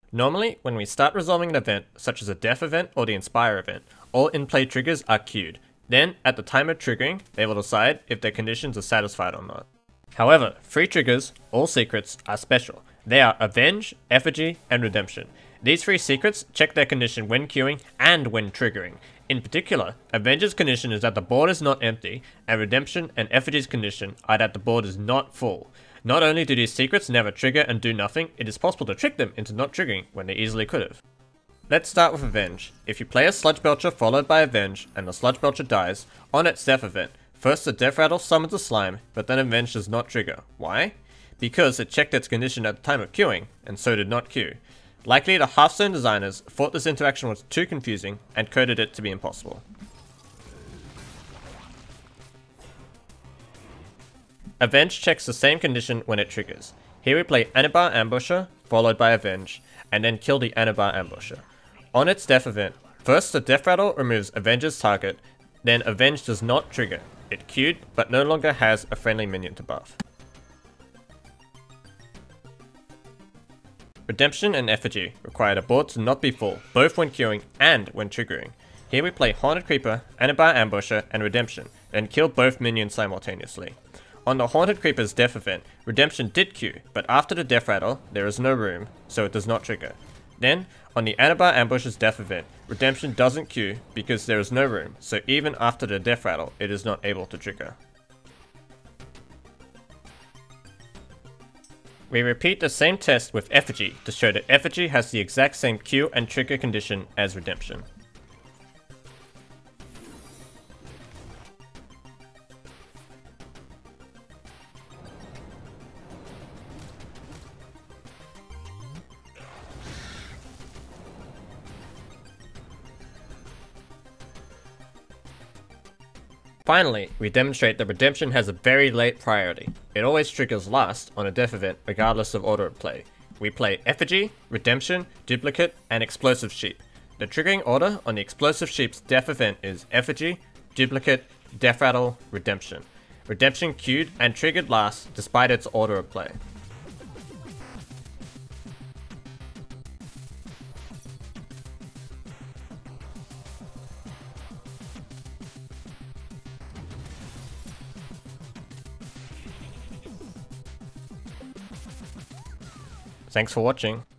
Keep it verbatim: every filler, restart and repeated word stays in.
Normally, when we start resolving an event, such as a death event or the inspire event, all in-play triggers are queued. Then, at the time of triggering, they will decide if their conditions are satisfied or not. However, three triggers, all secrets, are special. They are Avenge, Effigy, and Redemption. These three secrets check their condition when queuing and when triggering. In particular, Avenge's condition is that the board is not empty, and Redemption and Effigy's condition are that the board is not full. Not only do these secrets never trigger and do nothing, it is possible to trick them into not triggering when they easily could have. Let's start with Avenge. If you play a Sludge Belcher followed by Avenge, and the Sludge Belcher dies, on its death event, first the Death Rattle summons a slime, but then Avenge does not trigger. Why? Because it checked its condition at the time of queuing, and so did not queue. Likely the Hearthstone designers thought this interaction was too confusing, and coded it to be impossible. Avenge checks the same condition when it triggers. Here we play Anabar Ambusher, followed by Avenge, and then kill the Anabar Ambusher. On its death event, first the Death Rattle removes Avenge's target, then Avenge does not trigger. It queued, but no longer has a friendly minion to buff. Redemption and Effigy require the board to not be full, both when queuing and when triggering. Here we play Haunted Creeper, Anabar Ambusher, and Redemption, then kill both minions simultaneously. On the Haunted Creeper's death event, Redemption did queue, but after the Death Rattle, there is no room, so it does not trigger. Then, on the Anabar Ambusher's death event, Redemption doesn't queue because there is no room, so even after the Death Rattle, it is not able to trigger. We repeat the same test with Effigy to show that Effigy has the exact same queue and trigger condition as Redemption. Finally, we demonstrate that Redemption has a very late priority. It always triggers last on a death event regardless of order of play. We play Effigy, Redemption, Duplicate, and Explosive Sheep. The triggering order on the Explosive Sheep's death event is Effigy, Duplicate, Death Rattle, Redemption. Redemption queued and triggered last despite its order of play. Thanks for watching.